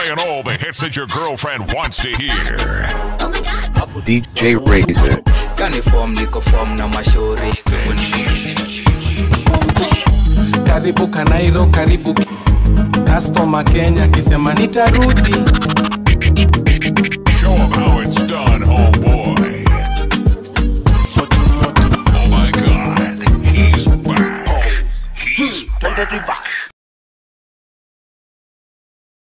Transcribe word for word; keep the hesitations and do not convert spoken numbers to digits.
playing all the hits that your girlfriend wants to hear. D J Rayzzy. Karibu Kanairo, karibu Customer Kenya, kisema nitarudi. Show him how it's done, homeboy. Oh my God, he's back. He's back.